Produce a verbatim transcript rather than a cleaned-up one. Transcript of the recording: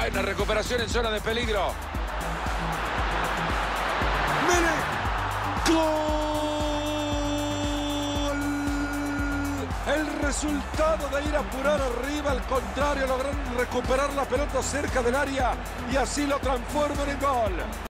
Buena recuperación en zona de peligro. Mele. ¡Gol! El resultado de ir a apurar arriba, al contrario, lograron recuperar la pelota cerca del área y así lo transforman en gol.